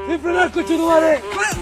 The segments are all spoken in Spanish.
¡Enfrenar, coche tu madre!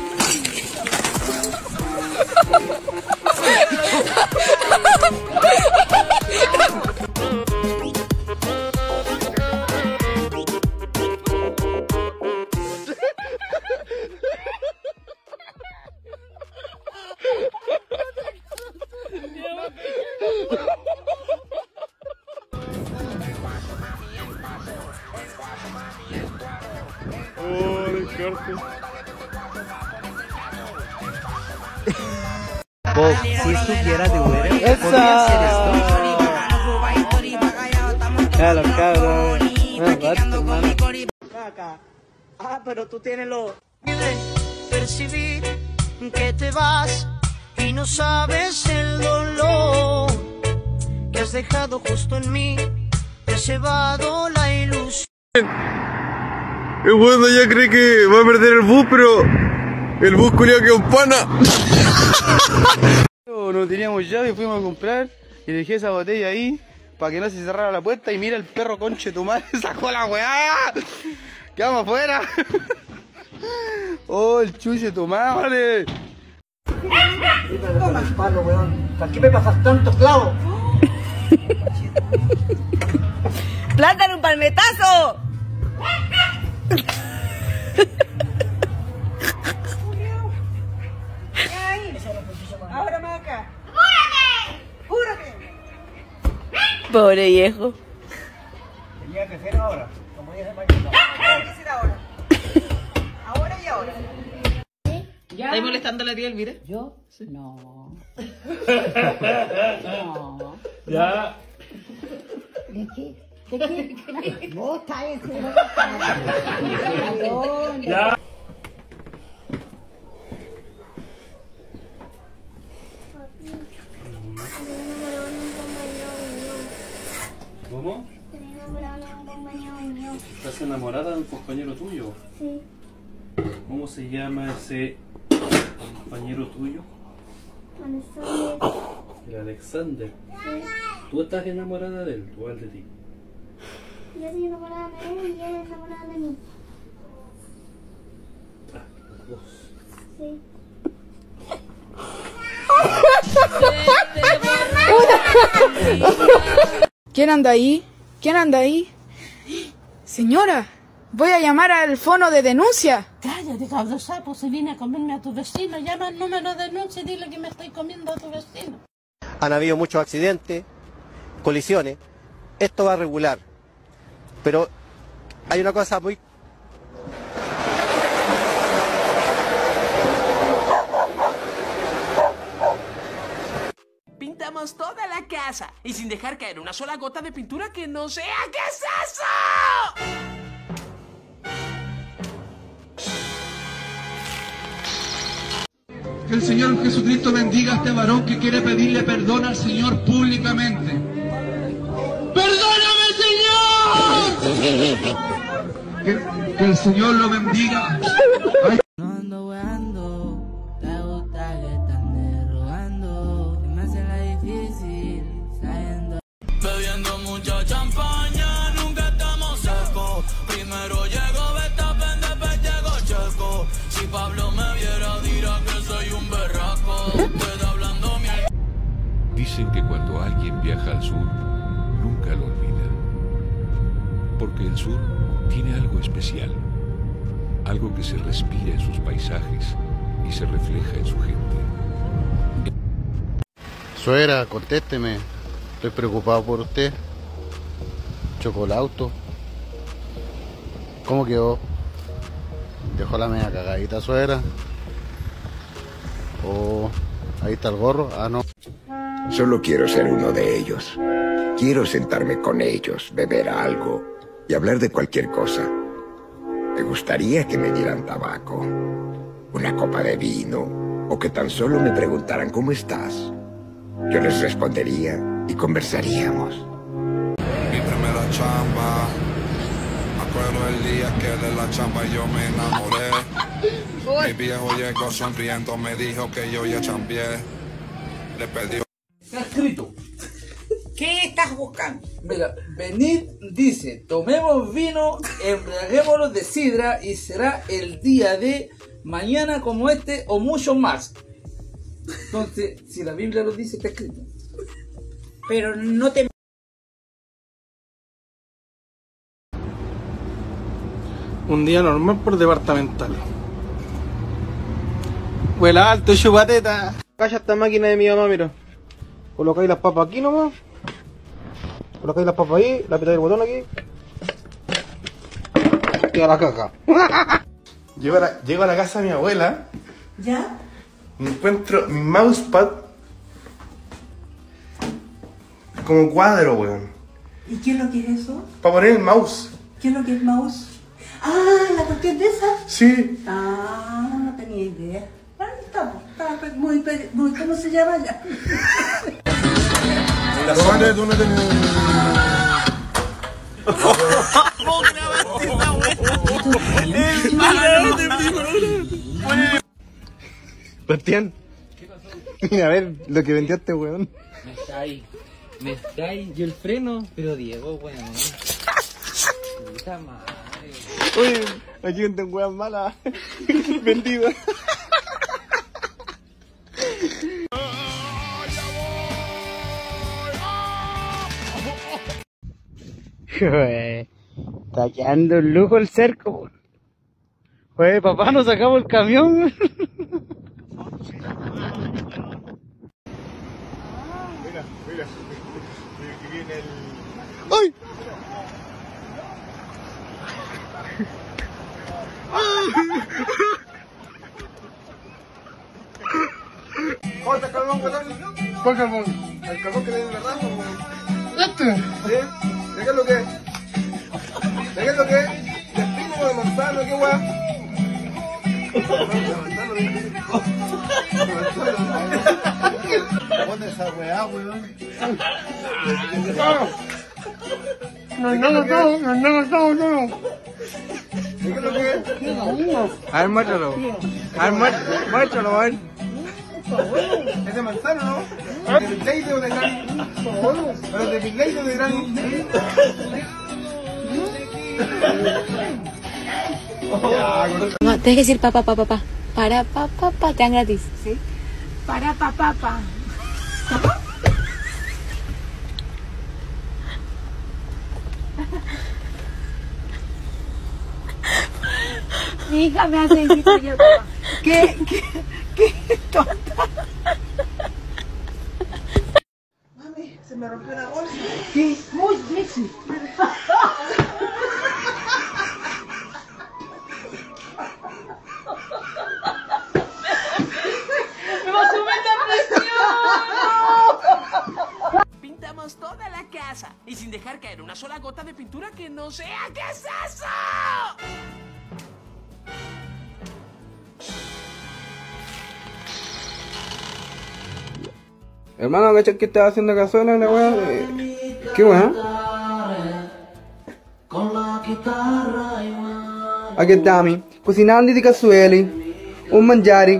Bob, si estuviera de Uber, podría hacer esto. Claro, cabrón. Ah, pero tú tienes lo... Percibir que te vas y no sabes el dolor que has dejado justo en mí, te has llevado la ilusión. El bueno ya cree que va a perder el bus, pero el bus culiao que un pana. No teníamos llave, fuimos a comprar y dejé esa botella ahí para que no se cerrara la puerta y mira el perro conche tu madre sacó la weá. Quedamos afuera. Oh, el chuche tu madre. Toma el palo, weón. ¿Para qué me pasas tanto clavo? ¡Plátano un palmetazo! Ahora más acá. ¡Júrate! Pobre viejo. Tenía que ser ahora, como dice Mañana. Tiene que ser ahora. Ahora y ahora. ¿Estáis molestando a la tía Elvira? ¿Yo? Sí. No. No. Ya. ¿De qué? ¿De qué? Vos estás en su... Ya. ¿Cómo? ¿Estás enamorada de un compañero tuyo? Sí. ¿Cómo se llama ese compañero tuyo? Alexander. El Alexander. Sí. ¿Tú estás enamorada de él o él de ti? Yo soy enamorada de él y él es enamorada de mí. Ah, los dos. Sí. ¿Quién anda ahí? ¿Quién anda ahí? Señora, voy a llamar al fono de denuncia. Cállate, cabro sapo, se viene a comerme a tu vecino. Llama al número de denuncia y dile que me estoy comiendo a tu vecino. Han habido muchos accidentes, colisiones. Esto va a regular. Pero hay una cosa muy... Pintamos toda la casa y sin dejar caer una sola gota de pintura que no sea. ¿Qué es eso? Que el Señor Jesucristo bendiga a este varón que quiere pedirle perdón al Señor públicamente. ¡Perdóname, Señor! Que el Señor lo bendiga. Ay. No ando weando, te gusta que te ande rogando, que me hace la difícil, sabiendo. Bebiendo mucha champaña, nunca estamos secos. Primero llego Verstappen, después llego Checo. Si Pablo me viera dirá que soy un berraco. Estoy hablando mierda. Dicen que cuando alguien viaja al sur, nunca lo olvida. Porque el sur tiene algo especial. Algo que se respira en sus paisajes y se refleja en su gente. Suegra, contésteme. Estoy preocupado por usted. Chocó el auto. ¿Cómo quedó? Dejó la media cagadita, suegra. Oh, ahí está el gorro. Ah, no. Solo quiero ser uno de ellos. Quiero sentarme con ellos, beber algo y hablar de cualquier cosa. Me gustaría que me dieran tabaco, una copa de vino, o que tan solo me preguntaran ¿cómo estás? Yo les respondería y conversaríamos. Mi primera chamba, me acuerdo el día que de la chamba yo me enamoré. Mi viejo llegó sonriendo, me dijo que yo ya chambié. Le pedí... ¿Qué ha escrito? ¿Qué estás buscando? Mira, venid, dice, tomemos vino, embriaguémonos de sidra y será el día de mañana como este o mucho más. Entonces, si la Biblia lo dice, está escrito. Pero no te... Un día normal por departamental. Vuela alto, chupateta. Calla esta máquina de mi mamá, mira. Colocáis las papas aquí nomás. Colocáis las papas ahí, le apretáis el botón aquí. Y a la caja. Llego a la casa de mi abuela. ¿Ya? Me encuentro mi mousepad como cuadro, weón. ¿Y qué es lo que es eso? Para poner el mouse. ¿Qué es lo que es mouse? Ah, ¿la cuestión de esa? Sí. Ah, no tenía idea. Ahí estamos. Está muy, ¿cómo se llama ya? Tú no tenías... Bastián, mira a ver lo que vendió este weón. Me está ahí, yo el freno, pero Diego, weón. Puta madre. Oye, aquí venden weas malas. Vendido. Está quedando un lujo el cerco. Oye, papá, nos sacamos el camión. Mira. Aquí viene el... ¡Ay! ¿Cuál es el carbón, weón? ¿Cuál carbón? El carbón que le dio la raza, weón. ¿Este? ¿Sí? ¿De qué es lo que es? ¿De qué es lo que es? ¿De espino o de manzano? ¿Qué weón? ¿Dónde esa weá, weón? No. ¿De qué es lo que es? A ver, muéstralo. Muéstralo, a ver. ¿Es de manzano, no? ¿De Big o de Granny? ¿Pero de Big o de Granny? No, tienes que decir papá. Para papá, te dan gratis. ¿Sí? Para papá. ¿Cómo? Mi hija me hace decir yo papá. ¿Qué tonta? Mami, se me rompió la bolsa. Sí, muy difícil. ¡Me va a subir la presión! Pintamos toda la casa y sin dejar caer una sola gota de pintura que no sea. ¿Qué es eso? Hermano, ¿cachai que estás haciendo cazuela la weá? ¿Qué weá? Aquí está mi cocinando di cazueli, un mangiare.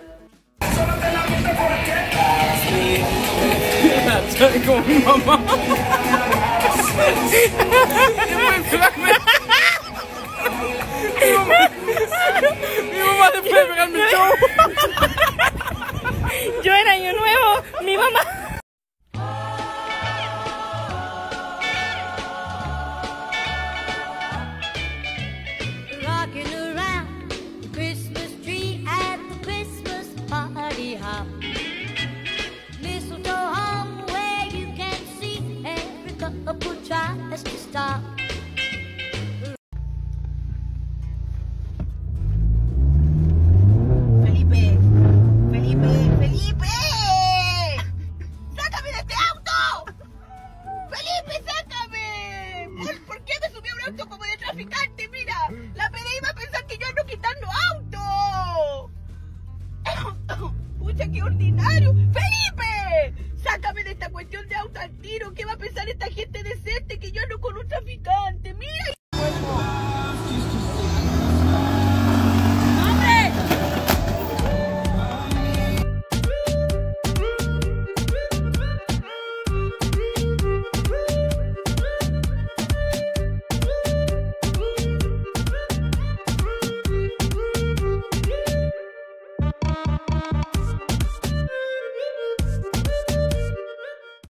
Como mi mamá. Mi mamá después de pegarme el show. Yo en Año Nuevo, mi mamá. Rocking around the Christmas tree at the Christmas party hop. Mistletoe hung where you can see every couple tries to stop. Bye.